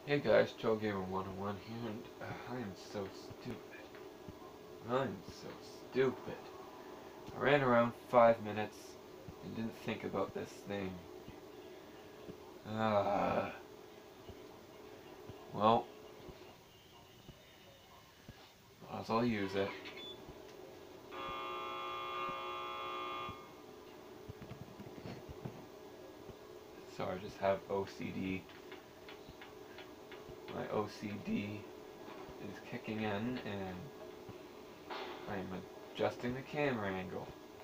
Hey guys, Joe Gamer 101 here, and I'm so stupid. I'm so stupid. I ran around 5 minutes and didn't think about this thing. Ah, well, might as well use it. So I just have OCD. My OCD is kicking in, and I'm adjusting the camera angle.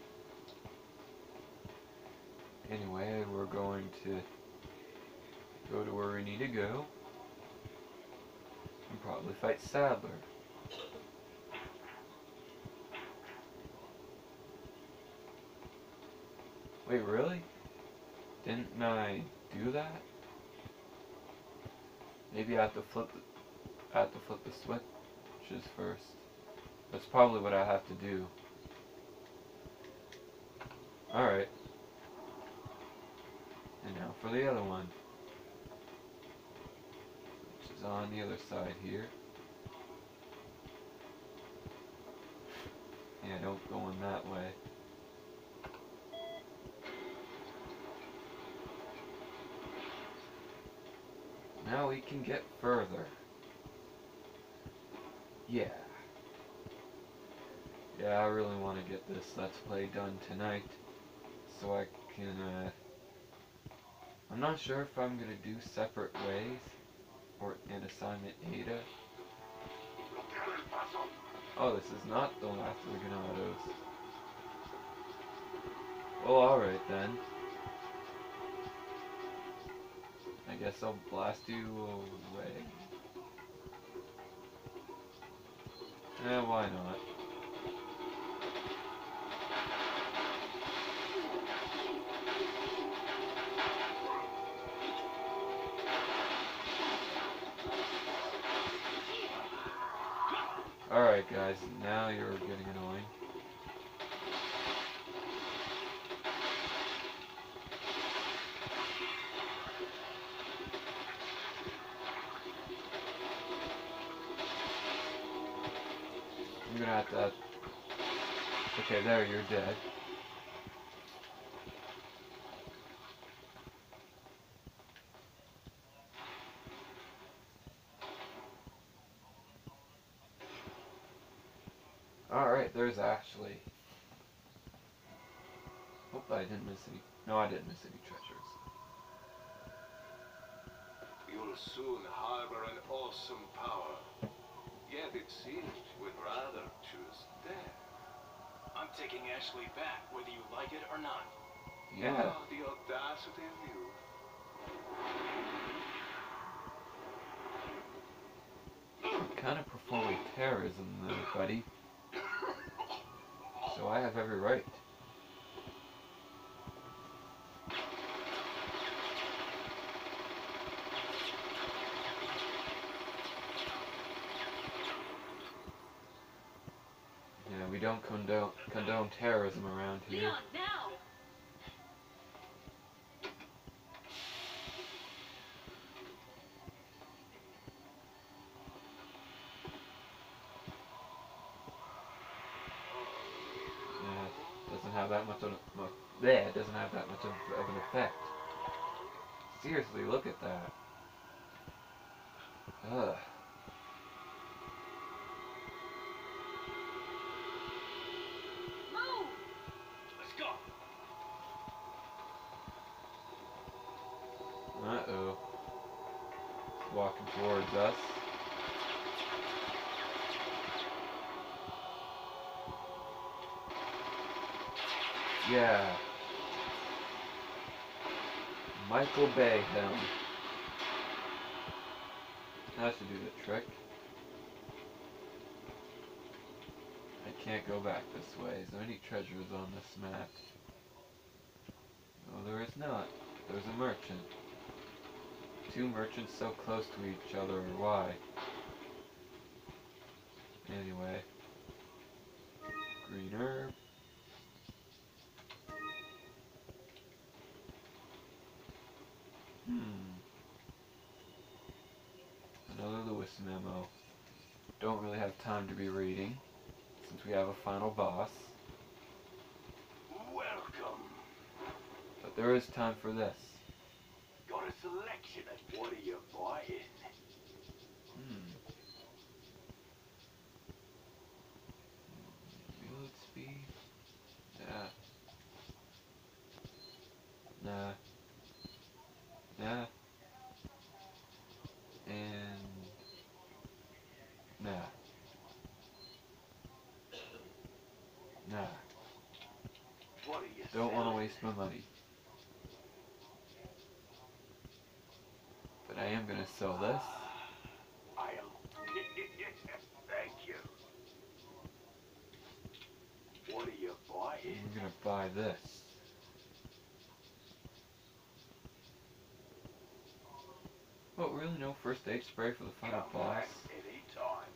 Anyway, we're going to go to where we need to go and probably fight Sadler. Wait, really? Didn't I do that? Maybe I have to flip the switches first. That's probably what I have to do. Alright. And now for the other one, which is on the other side here. Yeah, don't go in that way. Now we can get further. Yeah. Yeah, I really want to get this Let's Play done tonight, so I can, I'm not sure if I'm gonna do separate ways, or an assignment Ada. Oh, this is not the last of the Ganados. Well, alright then. I guess I'll blast you away. Why not? Alright guys, now you're getting annoying. I'm gonna have to... Okay, there, you're dead. Alright, there's Ashley. Hope I didn't miss any... No, I didn't miss any treasures. You'll soon harbor an awesome power. Yet it seems you would rather choose death. I'm taking Ashley back, whether you like it or not. Yeah. Oh, the audacity of you. Kind of performing terrorism though, buddy. So I have every right. Yeah, we don't condone terrorism around here. Leon, now! Yeah, doesn't have that much of it doesn't have that much of an effect. Seriously, look at that. Ugh. Move! Let's go. Uh-oh. It's walking towards us. Yeah. Michael Bay him. That should do the trick. I can't go back this way. Is there any treasures on this map? No, there is not. There's a merchant. Two merchants so close to each other, or why? Anyway. Green herb. with some ammo. Don't really have time to be reading, since we have a final boss. Welcome. But there is time for this. Got a selection of what are you buying? Reload speed? Nah. Nah. Nah. And... nah. Nah. What are you Don't want to selling? waste my money. But I am going to sell this. I'll... Thank you. What are you buying? And we're going to buy this. Oh, really? No first aid spray for the final Come boss? back anytime.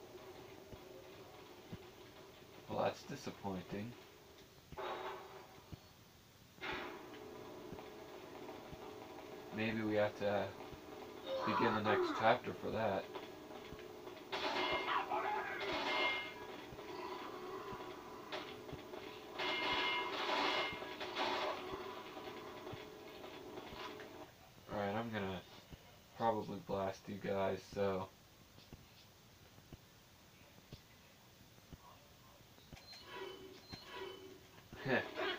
Well, that's disappointing. Maybe we have to begin the next chapter for that. Alright, I'm gonna probably blast you guys, so... Heh.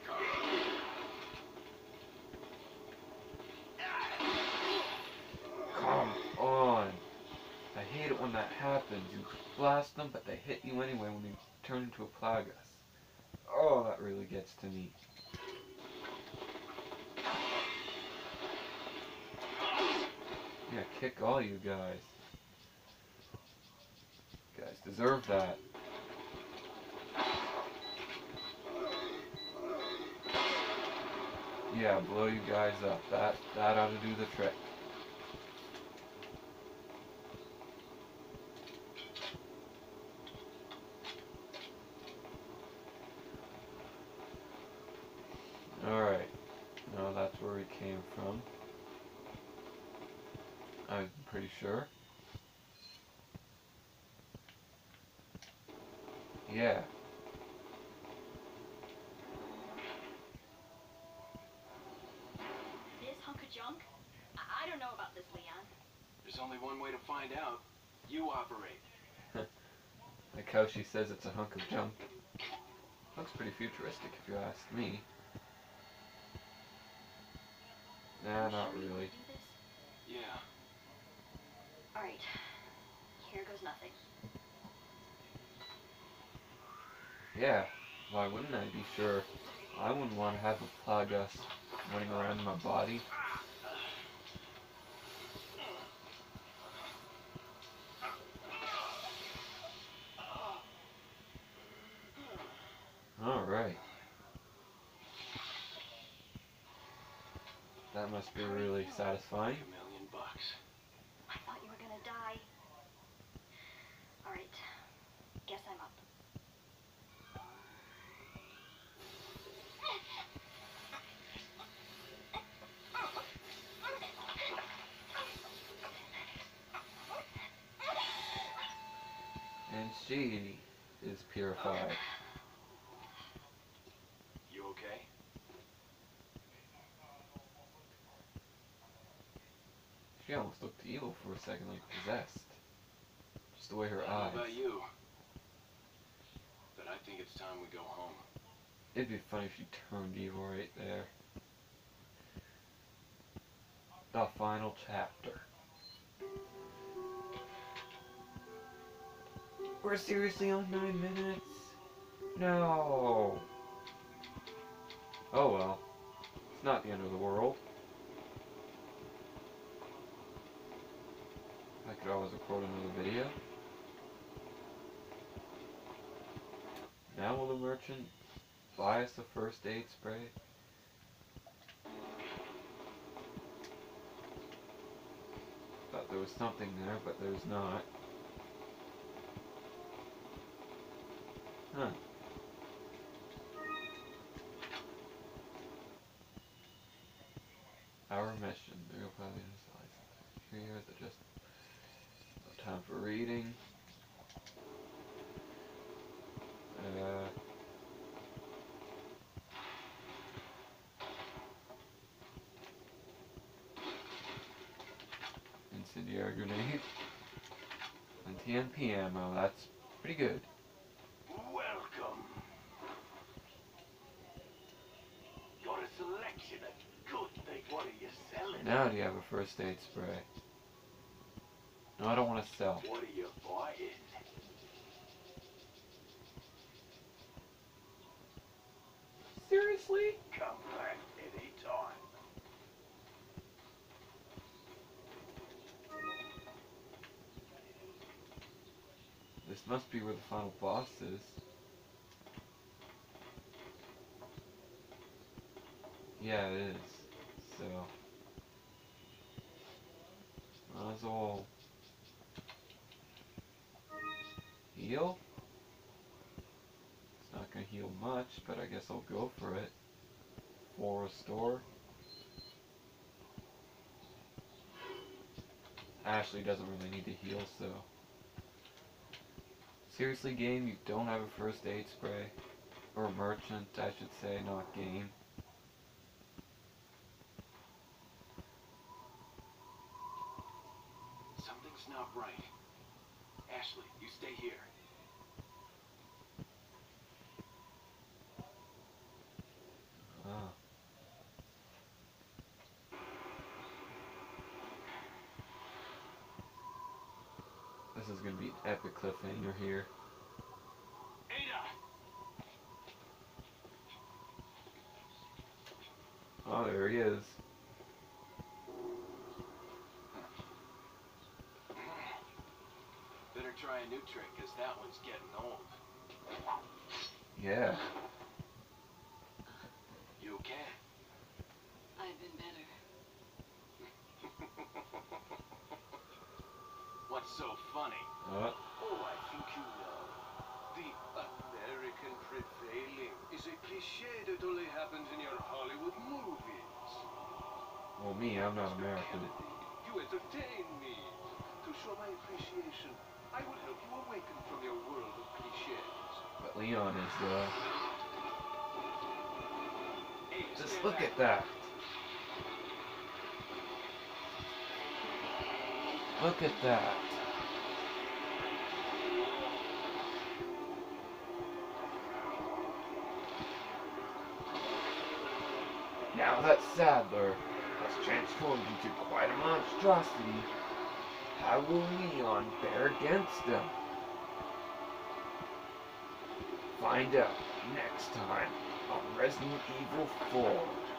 Come on! I hate it when that happens. You blast them, but they hit you anyway when you turn into a Plagas. Oh, that really gets to me. Yeah, kick all you guys. You guys deserve that. Yeah, blow you guys up. That ought to do the trick. Alright. Now that's where we came from. I'm pretty sure. Yeah. This hunk of junk? I don't know about this, Leon. There's only one way to find out. You operate. Like how she says it's a hunk of junk. Looks pretty futuristic if you ask me. Nah, not really. Yeah. Alright. Here goes nothing. Yeah, why wouldn't I be sure? I wouldn't want to have a Plagas running around in my body. Alright. That must be really satisfying. $1 million. I thought you were gonna die. Alright. Guess I'm up. And she is purified. You okay? She almost looked evil for a second, like possessed. Just the way her I don't know eyes. about you, but I think it's time we go home. It'd be funny if she turned evil right there. The final chapter. We're seriously on 9 minutes? No. Oh well. It's not the end of the world. I could always record another video. Now will the merchant buy us a first aid spray? Thought there was something there, but there's not. Huh. Our mission. The real probably is license. Here is just time for reading. Incendiary grenade. And TNP ammo, that's pretty good. Welcome. Got a selection of good things. What are you selling? Now do you have a first aid spray? No, I don't want to sell. What are you buying? Seriously? Come back anytime. This must be where the final boss is. Yeah, it is. So, might as well heal. It's not gonna heal much, but I guess I'll go for it. Full restore. Ashley doesn't really need to heal, so. Seriously, game, you don't have a first aid spray? Or a merchant, I should say, not game. Something's not right. Ashley, you stay here. Ah. This is gonna be an epic cliffhanger here. Ada! Oh, there he is. Better try a new trick, because that one's getting old. Yeah. You okay? I've been better. What's so funny? Oh, I think you know. The American prevailing is a cliche that only happens in your Hollywood movies. Well, me, I'm not Mr. American. Kennedy, you entertain me. To show my appreciation, I will help you awaken from your world of cliches. But Leon is, Hey, just stand look back. at that. Look at that. Now that Sadler has transformed into quite a monstrosity, how will Leon bear against him? Find out next time on Resident Evil 4.